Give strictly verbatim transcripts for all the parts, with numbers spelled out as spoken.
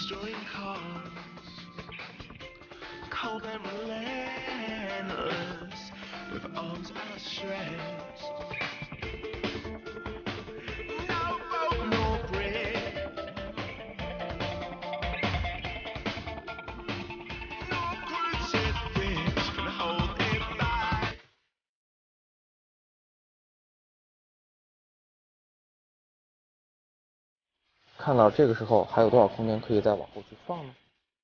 destroying cause, cold and relentless, with arms outstretched. No rope, no bread, no crucifix can hold it back. 看到这个时候还有多少空间可以再往后去放呢？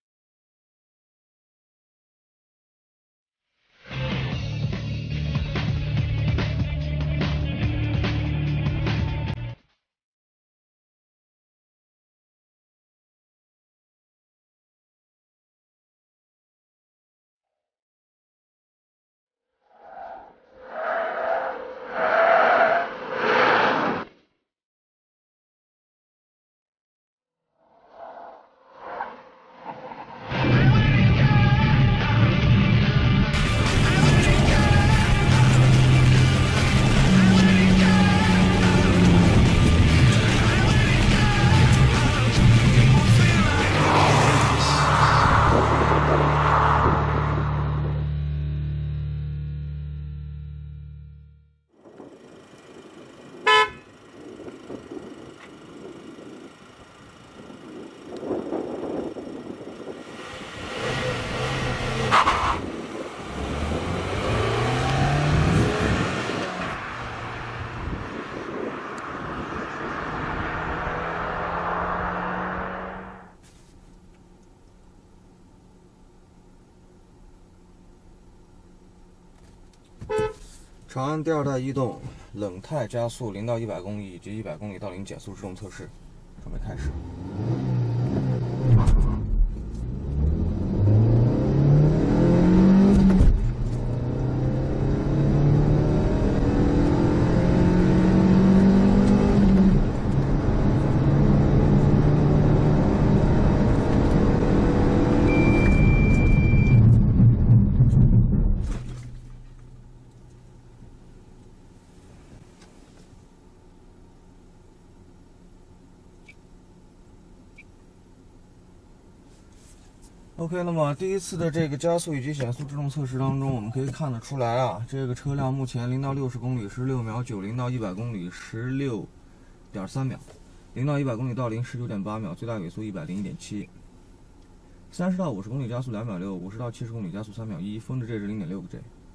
长安第二代异动冷态加速零到一百公里以及一百公里到零减速制动测试，准备开始。OK， 那么第一次的这个加速以及减速制动测试当中，我们可以看得出来啊，这个车辆目前零到六十公里十六秒九，零到一百公里十六点三秒，零到一百公里到零十九点八秒，最大尾速一百零一点七，三十到五十公里加速两秒六，五十到七十公里加速三秒一，峰值 G 值零点六个 G，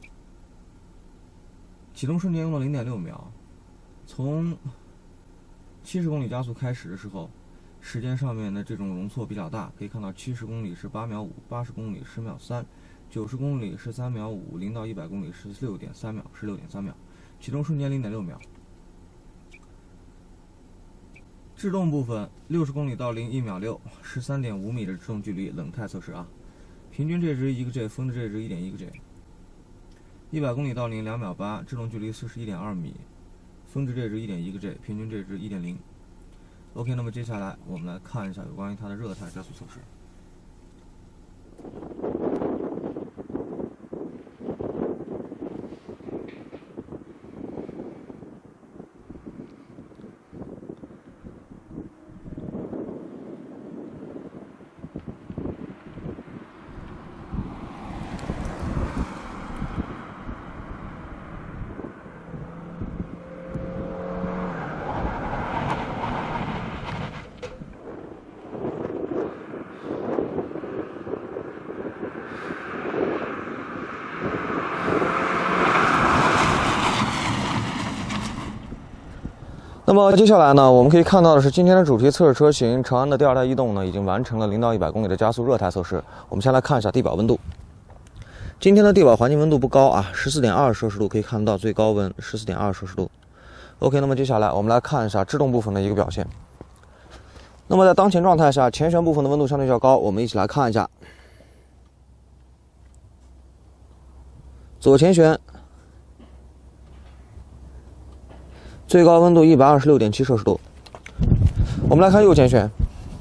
启动瞬间用了零点六秒，从七十公里加速开始的时候。时间上面的这种容错比较大，可以看到七十公里是八秒五，八十公里十秒三，九十公里是三秒五，零到一百公里是六点三秒，十六点三秒，启动瞬间零点六秒。制动部分六十公里到零一秒六，十三点五米的制动距离，冷态测试啊，平均 G 值一个 G， 峰值 G 值一点一个 G。一百公里到零两秒八，制动距离四十一点二米，峰值 G 值一点一个 G， 平均 G 值一点零。OK， 那么接下来我们来看一下有关于它的热态加速测试。那么接下来呢，我们可以看到的是今天的主题测试车型长安的第二代异动呢，已经完成了零到一百公里的加速热态测试。我们先来看一下地表温度。今天的地表环境温度不高啊， 十四点二摄氏度，可以看到最高温 十四点二摄氏度。OK， 那么接下来我们来看一下制动部分的一个表现。那么在当前状态下，前悬部分的温度相对较高，我们一起来看一下。左前悬最高温度 一百二十六点七摄氏度。我们来看右前悬，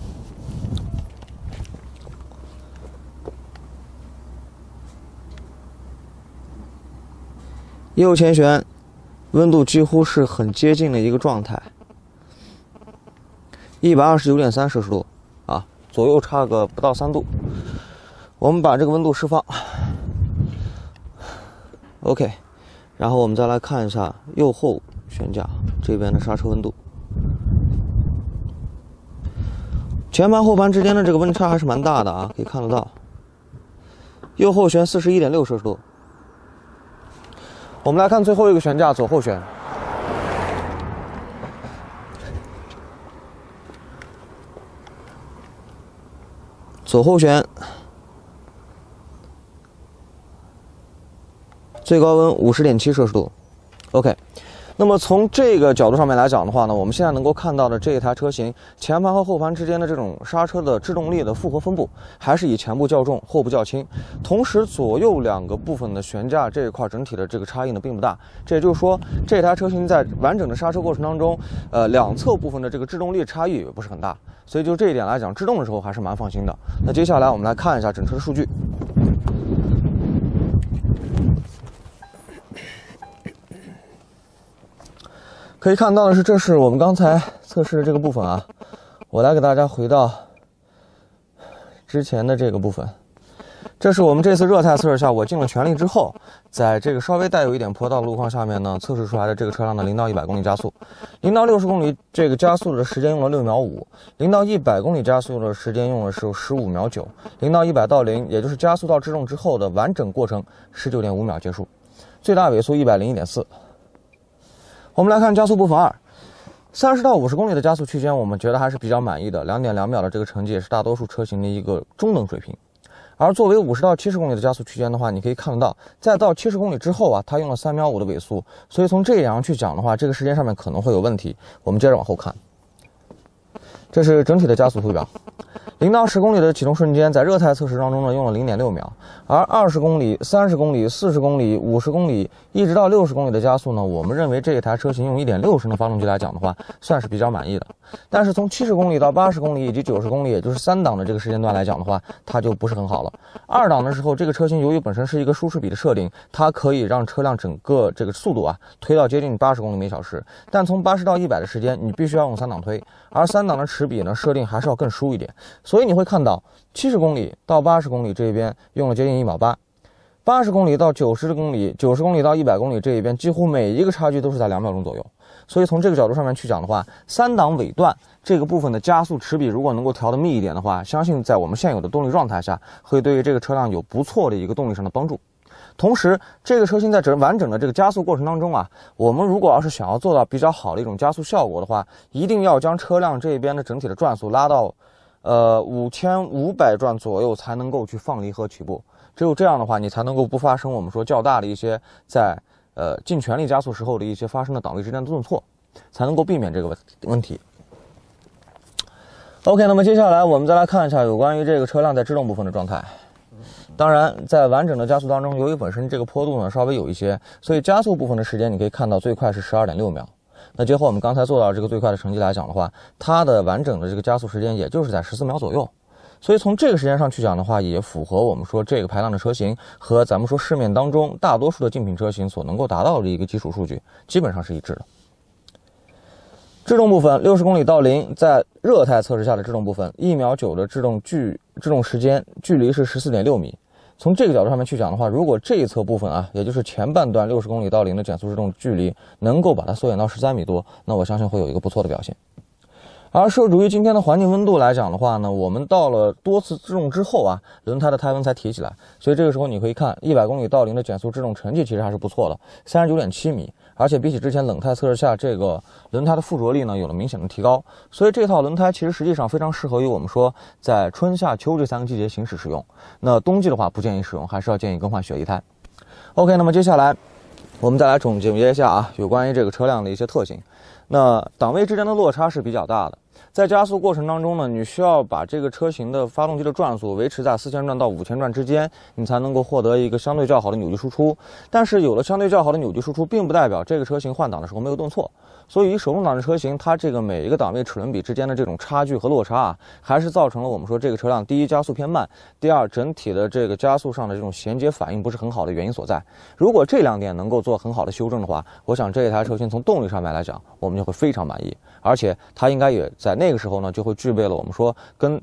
右前悬温度几乎是很接近的一个状态， 一百二十九点三摄氏度啊。 左右差个不到三度。我们把这个温度释放 ，OK， 然后我们再来看一下右后悬架这边的刹车温度。前盘后盘之间的这个温差还是蛮大的啊，可以看得到。右后悬 四十一点六 摄氏度。我们来看最后一个悬架左后悬。左后悬，最高温 五十点七 摄氏度。OK。那么从这个角度上面来讲的话呢，我们现在能够看到的这一台车型前盘和后盘之间的这种刹车的制动力的复合分布，还是以前部较重，后部较轻。同时，左右两个部分的悬架这一块整体的这个差异呢并不大。这也就是说，这台车型在完整的刹车过程当中，呃，两侧部分的这个制动力差异也不是很大。所以就这一点来讲，制动的时候还是蛮放心的。那接下来我们来看一下整车的数据。可以看到的是，这是我们刚才测试的这个部分啊。我来给大家回到之前的这个部分。这是我们这次热态测试下，我尽了全力之后，在这个稍微带有一点坡道的路况下面呢，测试出来的这个车辆的零到一百公里加速，零到六十公里这个加速的时间用了六秒五，零到一百公里加速的时间用的是十五秒九，零到一百到零，也就是加速到制动之后的完整过程十九点五秒结束，最大尾速一百零一点四。我们来看加速部分二，三十到五十公里的加速区间，我们觉得还是比较满意的，两点两秒的这个成绩也是大多数车型的一个中等水平。而作为五十到七十公里的加速区间的话，你可以看得到，在到七十公里之后啊，它用了三秒五的尾速，所以从这样去讲的话，这个时间上面可能会有问题。我们接着往后看，这是整体的加速图表。零到十公里的启动瞬间，在热态测试当中呢，用了 零点六秒，而二十公里、三十公里、四十公里、五十公里，一直到六十公里的加速呢，我们认为这一台车型用 一点六升的发动机来讲的话，算是比较满意的。但是从七十公里到八十公里以及九十公里，也就是三档的这个时间段来讲的话，它就不是很好了。二档的时候，这个车型由于本身是一个舒适比的设定，它可以让车辆整个这个速度啊推到接近八十公里每小时，但从八十到一百的时间，你必须要用三档推，而三档的齿比呢设定还是要更舒一点。所以你会看到七十公里到八十公里这边用了接近一秒八，八十公里到九十公里，九十公里到一百公里这一边几乎每一个差距都是在两秒钟左右。所以从这个角度上面去讲的话，三档尾段这个部分的加速齿比如果能够调得密一点的话，相信在我们现有的动力状态下，会对于这个车辆有不错的一个动力上的帮助。同时，这个车型在整完整的这个加速过程当中啊，我们如果要是想要做到比较好的一种加速效果的话，一定要将车辆这边的整体的转速拉到呃五千五百转左右，才能够去放离合起步。只有这样的话，你才能够不发生我们说较大的一些在呃尽全力加速时候的一些发生的档位之间的顿挫，才能够避免这个问题。OK， 那么接下来我们再来看一下有关于这个车辆在制动部分的状态。当然，在完整的加速当中，由于本身这个坡度呢稍微有一些，所以加速部分的时间你可以看到最快是 十二点六秒。那结合我们刚才做到这个最快的成绩来讲的话，它的完整的这个加速时间也就是在十四秒左右。所以从这个时间上去讲的话，也符合我们说这个排量的车型和咱们说市面当中大多数的竞品车型所能够达到的一个基础数据，基本上是一致的。制动部分，六十公里到零，在热态测试下的制动部分，一秒九的制动距制动时间，距离是 十四点六米。从这个角度上面去讲的话，如果这一侧部分啊，也就是前半段六十公里到零的减速制动距离能够把它缩减到十三米多，那我相信会有一个不错的表现。而受制于今天的环境温度来讲的话呢，我们到了多次制动之后啊，轮胎的胎温才提起来，所以这个时候你可以看一百公里到零的减速制动成绩其实还是不错的， 三十九点七米，而且比起之前冷态测试下，这个轮胎的附着力呢有了明显的提高，所以这套轮胎其实实际上非常适合于我们说在春夏秋这三个季节行驶使用。那冬季的话不建议使用，还是要建议更换雪地胎。OK， 那么接下来我们再来总结一下啊，有关于这个车辆的一些特性。那档位之间的落差是比较大的，在加速过程当中呢，你需要把这个车型的发动机的转速维持在四千转到五千转之间，你才能够获得一个相对较好的扭矩输出。但是有了相对较好的扭矩输出，并不代表这个车型换挡的时候没有顿挫。所以手动挡的车型，它这个每一个档位齿轮比之间的这种差距和落差啊，还是造成了我们说这个车辆第一加速偏慢，第二整体的这个加速上的这种衔接反应不是很好的原因所在。如果这两点能够做很好的修正的话，我想这一台车型从动力上面来讲，我们就会非常满意，而且它应该也在那个时候呢，就会具备了我们说跟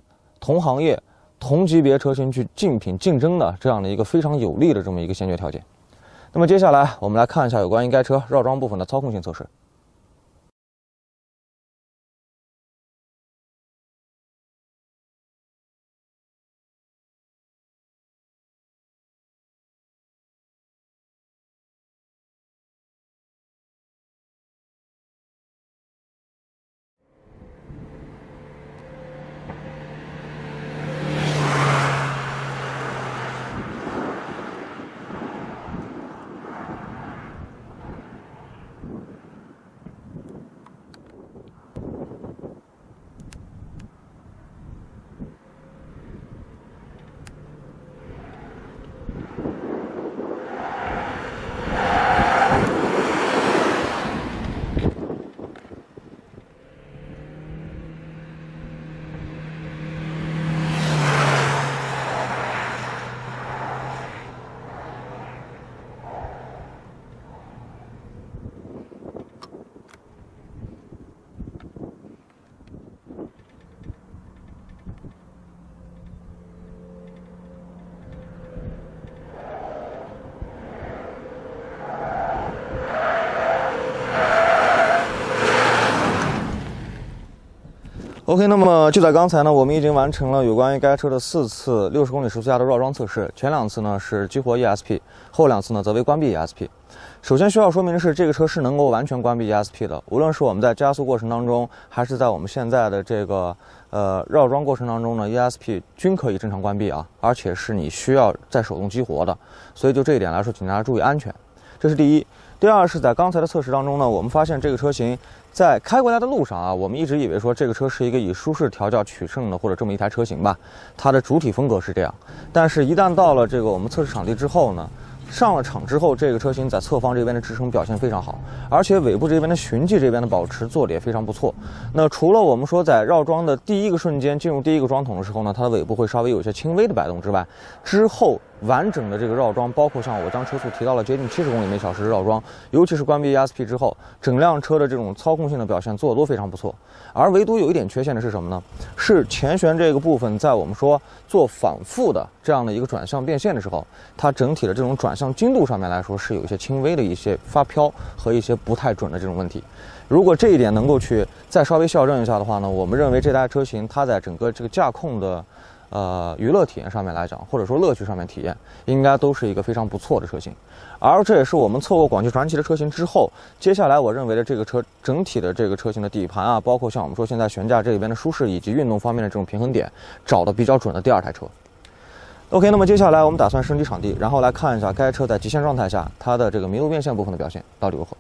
同行业、同级别车型去竞品竞争的这样的一个非常有利的这么一个先决条件。那么接下来我们来看一下有关于该车绕桩部分的操控性测试。OK， 那么就在刚才呢，我们已经完成了有关于该车的四次六十公里时速下的绕桩测试。前两次呢是激活 E S P， 后两次呢则为关闭 E S P。首先需要说明的是，这个车是能够完全关闭 E S P 的，无论是我们在加速过程当中，还是在我们现在的这个呃绕桩过程当中呢 ，E S P 均可以正常关闭啊，而且是你需要再手动激活的。所以就这一点来说，请大家注意安全，这是第一。第二是在刚才的测试当中呢，我们发现这个车型在开回来的路上啊，我们一直以为说这个车是一个以舒适调教取胜的或者这么一台车型吧，它的主体风格是这样。但是，一旦到了这个我们测试场地之后呢，上了场之后，这个车型在侧方这边的支撑表现非常好，而且尾部这边的循迹这边的保持做的也非常不错。那除了我们说在绕桩的第一个瞬间进入第一个桩筒的时候呢，它的尾部会稍微有一些轻微的摆动之外，之后完整的这个绕桩，包括像我将车速提到了接近七十公里每小时的绕桩，尤其是关闭 E S P 之后，整辆车的这种操控性的表现做的都非常不错。而唯独有一点缺陷的是什么呢？是前悬这个部分，在我们说做反复的这样的一个转向变线的时候，它整体的这种转向精度上面来说是有一些轻微的一些发飘和一些不太准的这种问题。如果这一点能够去再稍微校正一下的话呢，我们认为这台车型它在整个这个驾控的呃娱乐体验上面来讲，或者说乐趣上面体验，应该都是一个非常不错的车型。而这也是我们测过广汽传祺的车型之后，接下来我认为的这个车整体的这个车型的底盘啊，包括像我们说现在悬架这边的舒适以及运动方面的这种平衡点，找的比较准的第二台车。OK， 那么接下来我们打算升级场地，然后来看一下该车在极限状态下它的这个麋鹿变线部分的表现到底如何。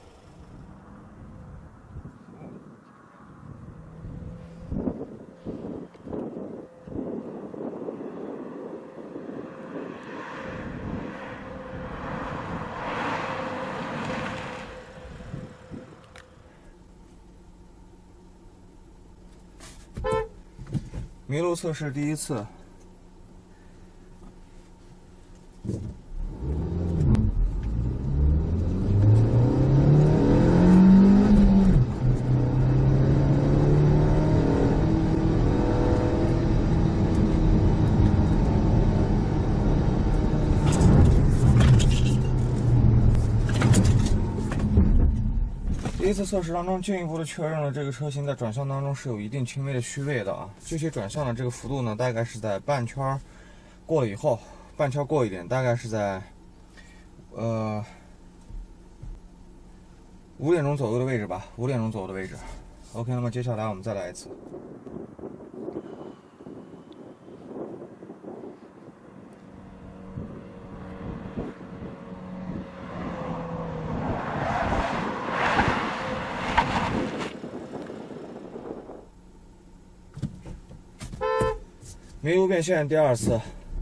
麋鹿测试第一次。第一次测试当中，进一步的确认了这个车型在转向当中是有一定轻微的虚位的啊。具体转向的这个幅度呢，大概是在半圈过了以后，半圈过一点，大概是在呃五点钟左右的位置吧，五点钟左右的位置。OK， 那么接下来我们再来一次。麋鹿变线第二次。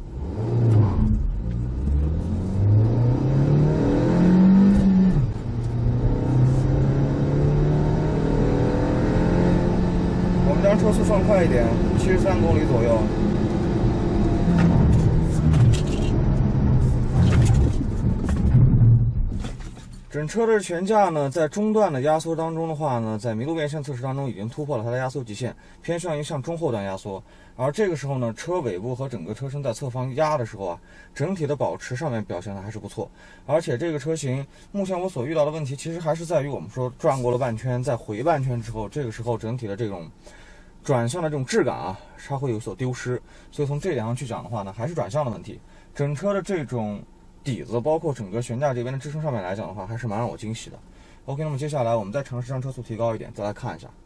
我们将车速放快一点，七十三公里左右。 整车的悬架呢，在中段的压缩当中的话呢，在麋鹿变线测试当中已经突破了它的压缩极限，偏向于向中后段压缩。而这个时候呢，车尾部和整个车身在侧方压的时候啊，整体的保持上面表现的还是不错。而且这个车型目前我所遇到的问题，其实还是在于我们说转过了半圈，在回半圈之后，这个时候整体的这种转向的这种质感啊，它会有所丢失。所以从这点上去讲的话呢，还是转向的问题。整车的这种底子，包括整个悬架这边的支撑上面来讲的话，还是蛮让我惊喜的。OK， 那么接下来我们再尝试让车速提高一点，再来看一下。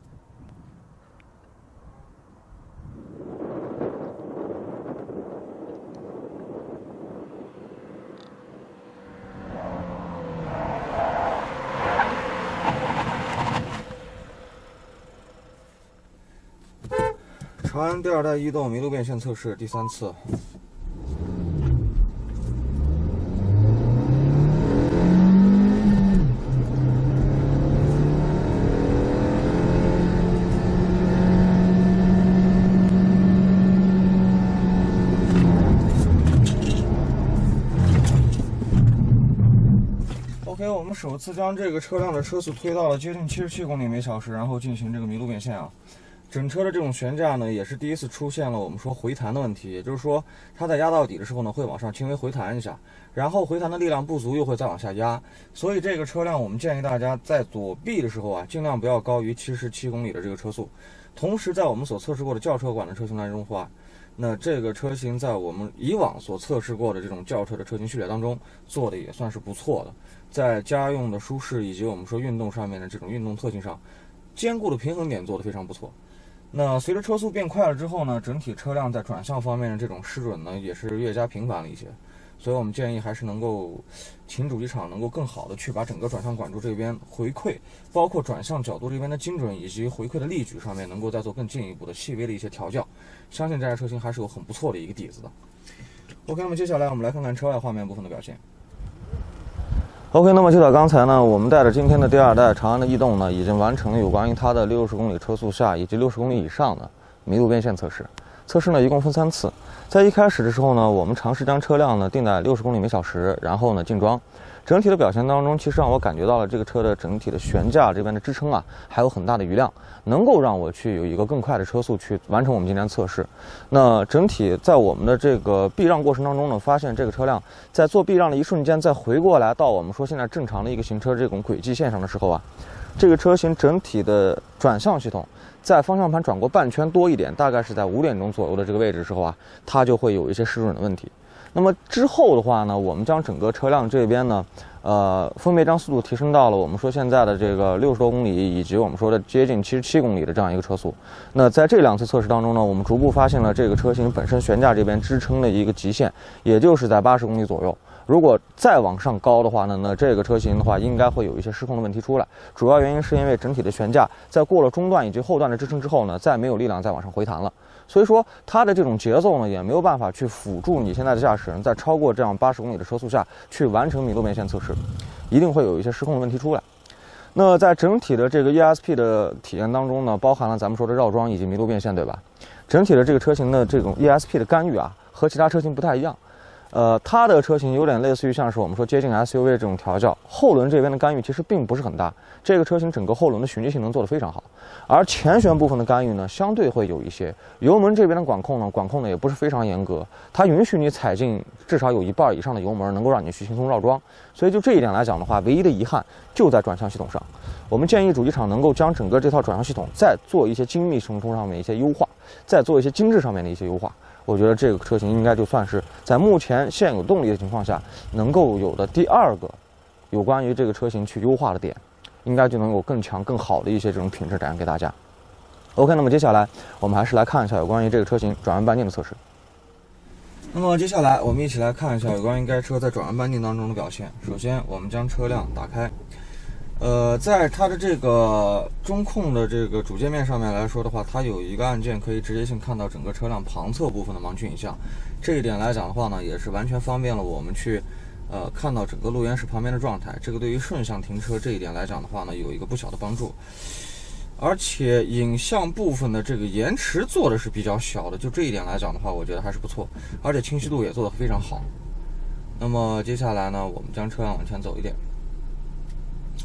长安第二代逸动麋鹿变线测试第三次。OK， 我们首次将这个车辆的车速推到了接近七十七公里每小时，然后进行这个麋鹿变线啊。整车的这种悬架呢，也是第一次出现了我们说回弹的问题，也就是说，它在压到底的时候呢，会往上轻微回弹一下，然后回弹的力量不足，又会再往下压。所以这个车辆我们建议大家在左避的时候啊，尽量不要高于七十七公里的这个车速。同时，在我们所测试过的轿车款的车型当中的话，那这个车型在我们以往所测试过的这种轿车的车型序列当中做的也算是不错的，在家用的舒适以及我们说运动上面的这种运动特性上，兼顾的平衡点做得非常不错。那随着车速变快了之后呢，整体车辆在转向方面的这种失准呢，也是越加频繁了一些。所以我们建议还是能够，请主机厂能够更好的去把整个转向管柱这边回馈，包括转向角度这边的精准以及回馈的力矩上面，能够再做更进一步的细微的一些调教。相信这台车型还是有很不错的一个底子的。OK， 那么接下来我们来看看车外画面部分的表现。OK， 那么就在刚才呢，我们带着今天的第二代长安的逸动呢，已经完成了有关于它的六十公里车速下以及六十公里以上的麋鹿变线测试。测试呢一共分三次，在一开始的时候呢，我们尝试将车辆呢定在六十公里每小时，然后呢进装。整体的表现当中，其实让我感觉到了这个车的整体的悬架这边的支撑啊，还有很大的余量，能够让我去有一个更快的车速去完成我们今天测试。那整体在我们的这个避让过程当中呢，发现这个车辆在做避让的一瞬间，再回过来到我们说现在正常的一个行车这种轨迹线上的时候啊，这个车型整体的转向系统在方向盘转过半圈多一点，大概是在五点钟左右的这个位置的时候啊，它就会有一些失准的问题。那么之后的话呢，我们将整个车辆这边呢，呃，分别将速度提升到了我们说现在的这个六十多公里，以及我们说的接近七十七公里的这样一个车速。那在这两次测试当中呢，我们逐步发现了这个车型本身悬架这边支撑的一个极限，也就是在八十公里左右。如果再往上高的话呢，那这个车型的话应该会有一些失控的问题出来。主要原因是因为整体的悬架在过了中段以及后段的支撑之后呢，再没有力量再往上回弹了。所以说它的这种节奏呢，也没有办法去辅助你现在的驾驶人在超过这样八十公里的车速下去完成麋鹿变线测试，一定会有一些失控的问题出来。那在整体的这个 E S P 的体验当中呢，包含了咱们说的绕桩以及麋鹿变线，对吧？整体的这个车型的这种 E S P 的干预啊，和其他车型不太一样。呃，它的车型有点类似于像是我们说接近 S U V 这种调教，后轮这边的干预其实并不是很大。这个车型整个后轮的循迹性能做得非常好，而前悬部分的干预呢，相对会有一些。油门这边的管控呢，管控的也不是非常严格，它允许你踩进至少有一半以上的油门，能够让你去轻松绕桩。所以就这一点来讲的话，唯一的遗憾就在转向系统上。我们建议主机厂能够将整个这套转向系统再做一些精密程度上面一些优化，再做一些精致上面的一些优化。我觉得这个车型应该就算是在目前现有动力的情况下能够有的第二个有关于这个车型去优化的点，应该就能有更强更好的一些这种品质展现给大家。OK， 那么接下来我们还是来看一下有关于这个车型转弯半径的测试。那么接下来我们一起来看一下有关于该车在转弯半径当中的表现。首先我们将车辆打开，呃，在它的这个中控的这个主界面上面来说的话，它有一个按键可以直接性看到整个车辆旁侧部分的盲区影像。这一点来讲的话呢，也是完全方便了我们去呃看到整个路缘石旁边的状态。这个对于顺向停车这一点来讲的话呢，有一个不小的帮助。而且影像部分的这个延迟做的是比较小的，就这一点来讲的话，我觉得还是不错，而且清晰度也做得非常好。那么接下来呢，我们将车辆往前走一点。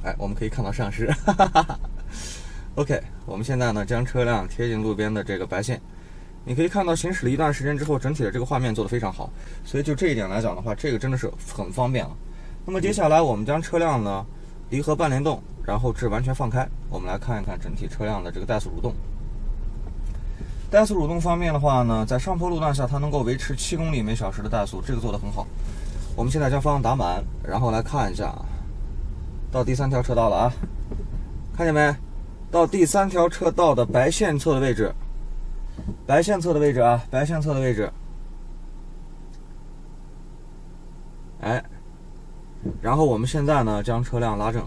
哎，我们可以看到上市。OK， 我们现在呢将车辆贴近路边的这个白线，你可以看到行驶了一段时间之后，整体的这个画面做得非常好，所以就这一点来讲的话，这个真的是很方便了。那么接下来我们将车辆呢离合半联动，然后至完全放开，我们来看一看整体车辆的这个怠速蠕动。怠速蠕动方面的话呢，在上坡路段下它能够维持七公里每小时的怠速，这个做得很好。我们现在将方向打满，然后来看一下，到第三条车道了啊，看见没？到第三条车道的白线侧的位置，白线侧的位置啊，白线侧的位置，哎，然后我们现在呢将车辆拉正。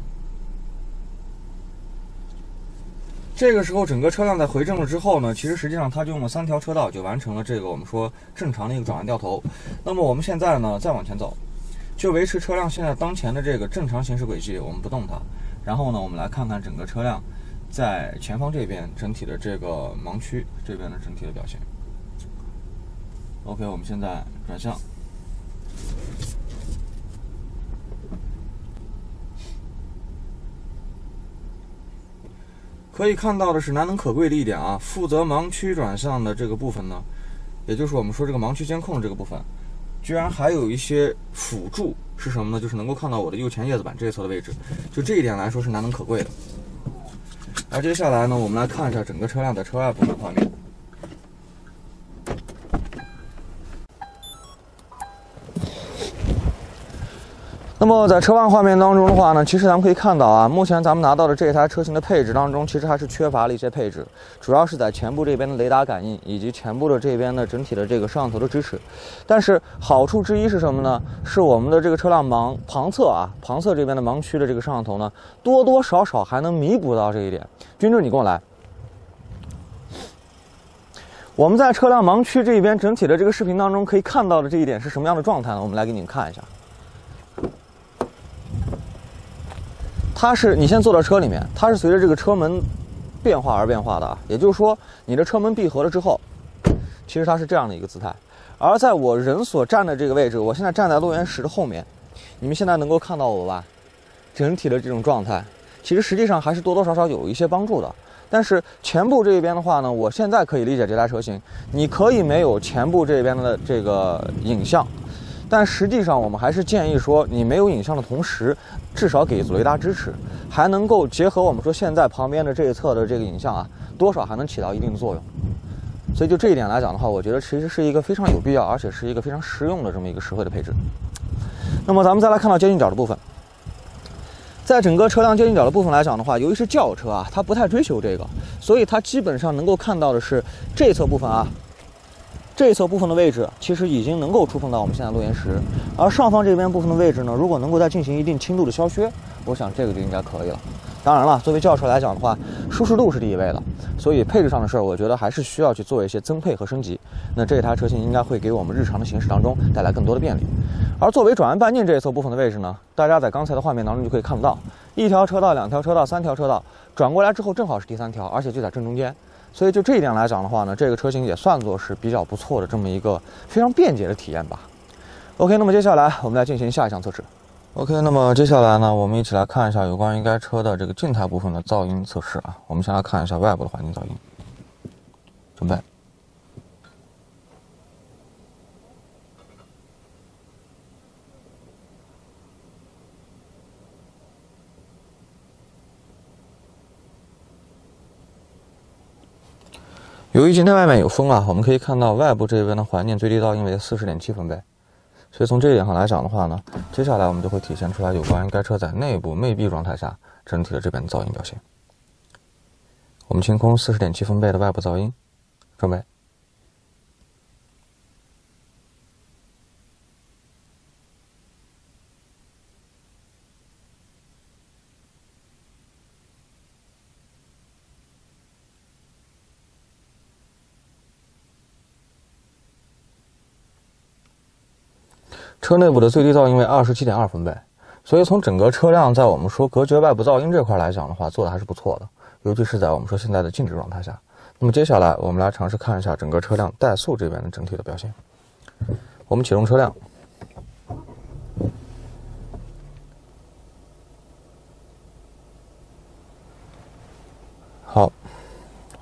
这个时候整个车辆在回正了之后呢，其实实际上它就用了三条车道就完成了这个我们说正常的一个转弯掉头。那么我们现在呢再往前走，就维持车辆现在当前的这个正常行驶轨迹，我们不动它。然后呢我们来看看整个车辆在前方这边整体的这个盲区这边的整体的表现。OK， 我们现在转向。可以看到的是难能可贵的一点啊，负责盲区转向的这个部分呢，也就是我们说这个盲区监控的这个部分，居然还有一些辅助是什么呢？就是能够看到我的右前叶子板这一侧的位置，就这一点来说是难能可贵的。而接下来呢，我们来看一下整个车辆在车外部分画面。那么在车外画面当中的话呢，其实咱们可以看到啊，目前咱们拿到的这一台车型的配置当中，其实还是缺乏了一些配置，主要是在前部这边的雷达感应以及前部的这边的整体的这个摄像头的支持。但是好处之一是什么呢？是我们的这个车辆盲旁侧啊，旁侧这边的盲区的这个摄像头呢，多多少少还能弥补到这一点。君志，你跟我来。我们在车辆盲区这边整体的这个视频当中可以看到的这一点是什么样的状态呢？我们来给你们看一下。它是你先坐到车里面，它是随着这个车门变化而变化的啊，也就是说你的车门闭合了之后，其实它是这样的一个姿态。而在我人所站的这个位置，我现在站在路缘石的后面，你们现在能够看到我吧？整体的这种状态，其实实际上还是多多少少有一些帮助的。但是前部这边的话呢，我现在可以理解这台车型，你可以没有前部这边的这个影像。但实际上，我们还是建议说，你没有影像的同时，至少给阻雷达支持，还能够结合我们说现在旁边的这一侧的这个影像啊，多少还能起到一定的作用。所以就这一点来讲的话，我觉得其实是一个非常有必要，而且是一个非常实用的这么一个实惠的配置。那么咱们再来看到接近角的部分，在整个车辆接近角的部分来讲的话，由于是轿车啊，它不太追求这个，所以它基本上能够看到的是这一侧部分啊。这一侧部分的位置其实已经能够触碰到我们现在路缘石，而上方这边部分的位置呢，如果能够再进行一定轻度的削削，我想这个就应该可以了。当然了，作为轿车来讲的话，舒适度是第一位的，所以配置上的事儿，我觉得还是需要去做一些增配和升级。那这台车型应该会给我们日常的行驶当中带来更多的便利。而作为转弯半径这一侧部分的位置呢，大家在刚才的画面当中就可以看得到，一条车道、两条车道、三条车道，转过来之后正好是第三条，而且就在正中间。所以就这一点来讲的话呢，这个车型也算作是比较不错的这么一个非常便捷的体验吧。OK， 那么接下来我们来进行下一项测试。OK， 那么接下来呢，我们一起来看一下有关于该车的这个静态部分的噪音测试啊。我们先来看一下外部的环境噪音。准备。由于今天外面有风啊，我们可以看到外部这边的环境最低噪音为 四十点七 分贝，所以从这一点上来讲的话呢，接下来我们就会体现出来有关于该车在内部密闭状态下整体的这边的噪音表现。我们清空 四十点七 分贝的外部噪音，准备。车内部的最低噪音为 二十七点二 分贝，所以从整个车辆在我们说隔绝外部噪音这块来讲的话，做的还是不错的，尤其是在我们说现在的静止状态下。那么接下来我们来尝试看一下整个车辆怠速这边的整体的表现。我们启动车辆，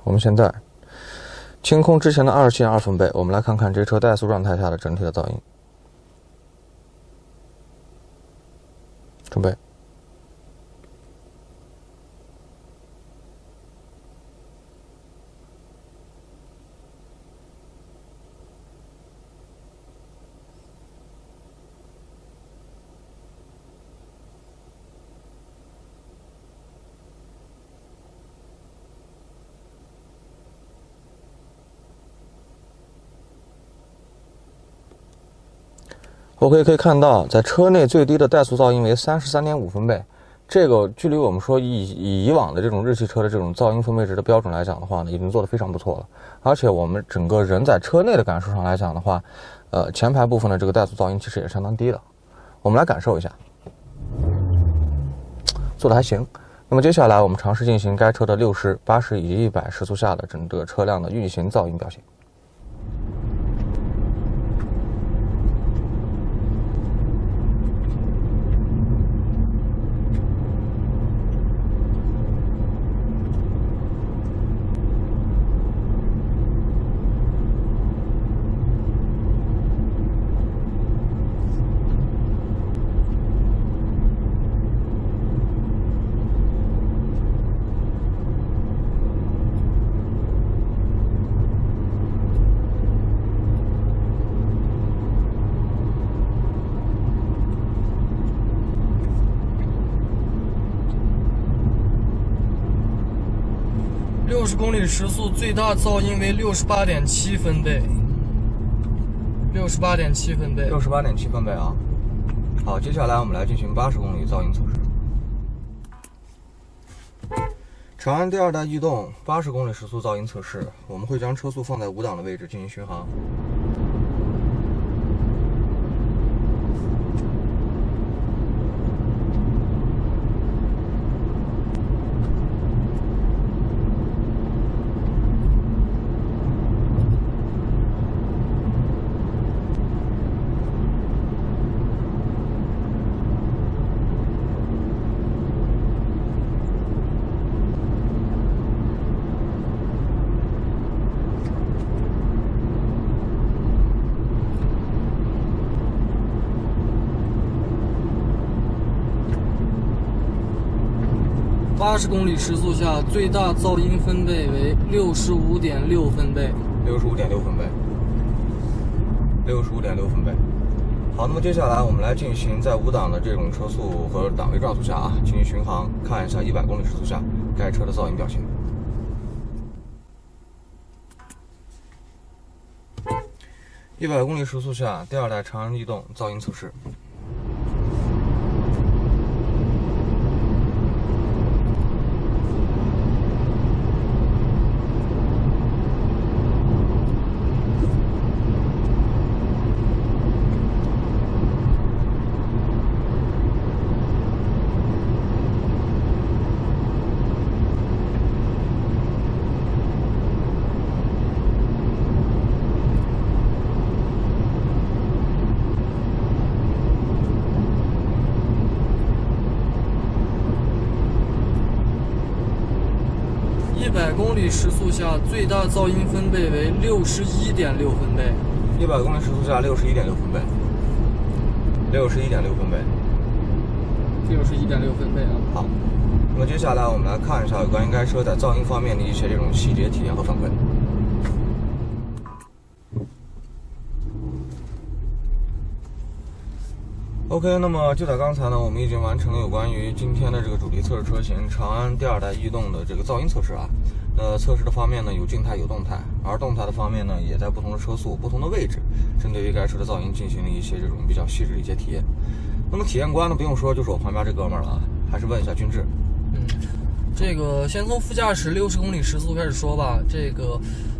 我们现在清空之前的二十七点二分贝，我们来看看这车怠速状态下的整体的噪音。准备。OK， 可以看到，在车内最低的怠速噪音为三十三点五分贝，这个距离我们说以以以往的这种日系车的这种噪音分贝值的标准来讲的话呢，已经做得非常不错了。而且我们整个人在车内的感受上来讲的话，呃，前排部分的这个怠速噪音其实也相当低的。我们来感受一下，做的还行。那么接下来我们尝试进行该车的六十、八十以及一百时速下的整个车辆的运行噪音表现。 六十公里时速，最大噪音为六十八点七分贝。六十八点七分贝。 六十八点七分贝啊。好，接下来我们来进行八十公里噪音测试。长安第二代逸动八十公里时速噪音测试，我们会将车速放在五档的位置进行巡航。 八十公里时速下，最大噪音分贝为六十五点六分贝。 六十五点六分贝。六十五点六分贝。好，那么接下来我们来进行在五档的这种车速和档位转速下啊，进行巡航，看一下一百公里时速下该车的噪音表现。一百公里时速下，第二代长安逸动噪音测试。 一百公里时速下，最大噪音分贝为六十一点六分贝。 一百公里时速下，六十一点六分贝。六十一点六分贝。 六十一点六分贝啊。 好，那么接下来我们来看一下有关于该车在噪音方面的一些这种细节体验和反馈。OK， 那么就在刚才呢，我们已经完成了有关于今天的这个主题测试车型长安第二代逸动的这个噪音测试啊。呃，测试的方面呢有静态有动态，而动态的方面呢也在不同的车速、不同的位置，针对于该车的噪音进行了一些这种比较细致的一些体验。那么体验官呢不用说，就是我旁边这哥们儿了啊，还是问一下君志。 嗯，这个先从副驾驶六十公里时速开始说吧。这个，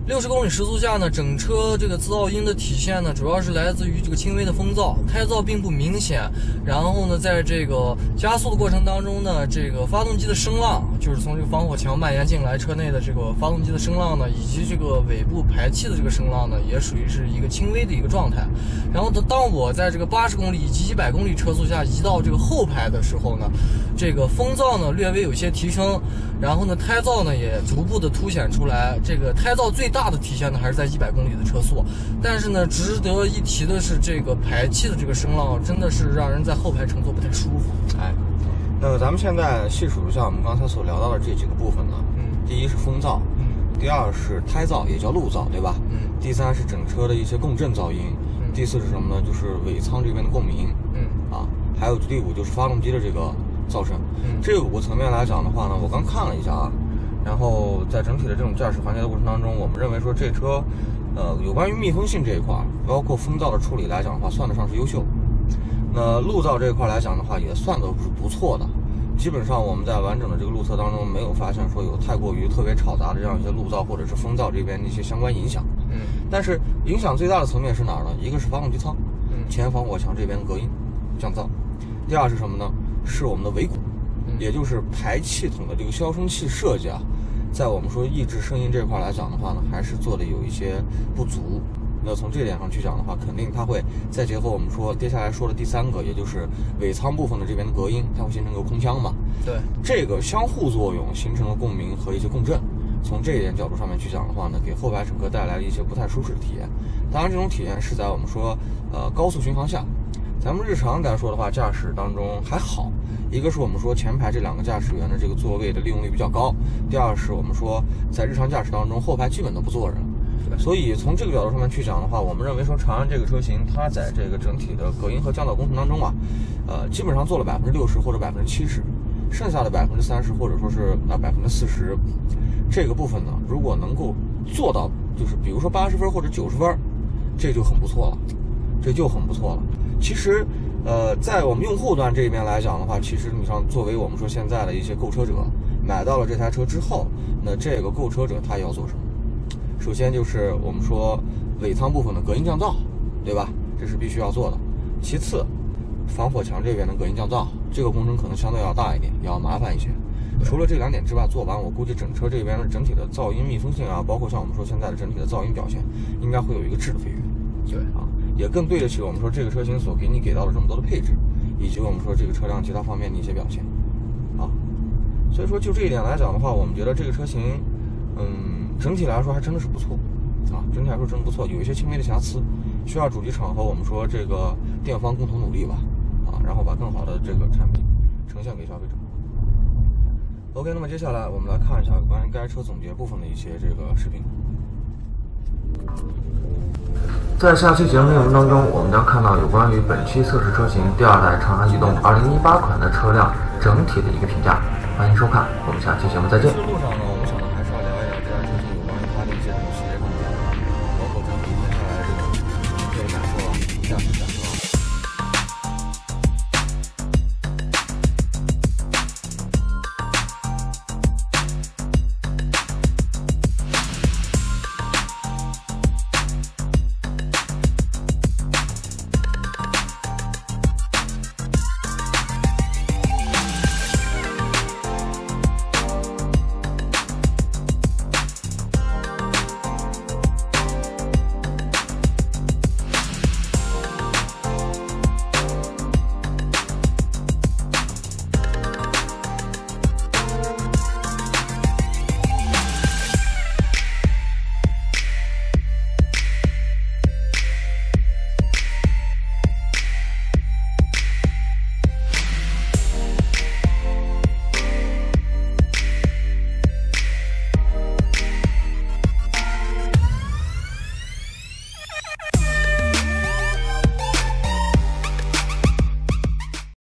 六十公里时速下呢，整车这个噪音的体现呢，主要是来自于这个轻微的风噪，胎噪并不明显。然后呢，在这个加速的过程当中呢，这个发动机的声浪，就是从这个防火墙蔓延进来车内的这个发动机的声浪呢，以及这个尾部排气的这个声浪呢，也属于是一个轻微的一个状态。然后当我在这个八十公里以及一百公里车速下移到这个后排的时候呢，这个风噪呢略微有些提升，然后呢胎噪呢也逐步的凸显出来。这个胎噪最大的体现呢还是在一百公里的车速，但是呢值得一提的是，这个排气的这个声浪真的是让人在后排乘坐不太舒服。 哎，那么咱们现在细数一下我们刚才所聊到的这几个部分呢， 嗯， 第一是风噪， 嗯， 第二是胎噪，也叫路噪，对吧？ 嗯， 第三是整车的一些共振噪音， 嗯， 第四是什么呢？就是尾舱这边的共鸣， 嗯， 啊，还有第五就是发动机的这个噪声。 嗯， 这五个层面来讲的话呢，我刚看了一下啊，然后在整体的这种驾驶环节的过程当中，我们认为说这车，呃，有关于密封性这一块，包括风噪的处理来讲的话，算得上是优秀。那路噪这一块来讲的话，也算得是不错的。基本上我们在完整的这个路测当中，没有发现说有太过于特别吵杂的这样一些路噪或者是风噪这边的一些相关影响。 嗯， 但是影响最大的层面是哪儿呢？一个是发动机舱， 嗯， 前防火墙这边隔音降噪。第二是什么呢？是我们的尾骨，也就是排气筒的这个消声器设计啊，在我们说抑制声音这块来讲的话呢，还是做的有一些不足。那从这点上去讲的话，肯定它会再结合我们说接下来说的第三个，也就是尾舱部分的这边的隔音，它会形成个空腔嘛。 对， 这个相互作用形成了共鸣和一些共振。从这一点角度上面去讲的话呢，给后排乘客带来了一些不太舒适的体验。当然，这种体验是在我们说呃高速巡航下。咱们日常来说的话，驾驶当中还好。一个是我们说前排这两个驾驶员的这个座位的利用率比较高，第二是我们说在日常驾驶当中，后排基本都不坐人。所以从这个角度上面去讲的话，我们认为说长安这个车型，它在这个整体的隔音和降噪工程当中啊，呃，基本上做了百分之六十或者百分之七十，剩下的百分之三十或者说是啊百分之四十，这个部分呢，如果能够做到，就是比如说八十分或者九十分，这就很不错了，这就很不错了。其实，呃，在我们用户端这边来讲的话，其实你像作为我们说现在的一些购车者，买到了这台车之后，那这个购车者他要做什么？首先就是我们说尾舱部分的隔音降噪，对吧？这是必须要做的。其次，防火墙这边的隔音降噪，这个工程可能相对要大一点，也要麻烦一些。除了这两点之外，做完我估计整车这边的整体的噪音密封性啊，包括像我们说现在的整体的噪音表现，应该会有一个质的飞跃。 对啊，也更对得起我们说这个车型所给你给到的这么多的配置，以及我们说这个车辆其他方面的一些表现啊。所以说就这一点来讲的话，我们觉得这个车型，嗯，整体来说还真的是不错啊，整体来说真的不错，有一些轻微的瑕疵，需要主机厂和我们说这个店方共同努力吧，啊，然后把更好的这个产品呈现给消费者。OK， 那么接下来我们来看一下关于该车总结部分的一些这个视频。在下期节目内容当中，我们将看到有关于本期测试车型第二代长安逸动二零一八款的车辆整体的一个评价。欢迎收看，我们下期节目再见。路上呢，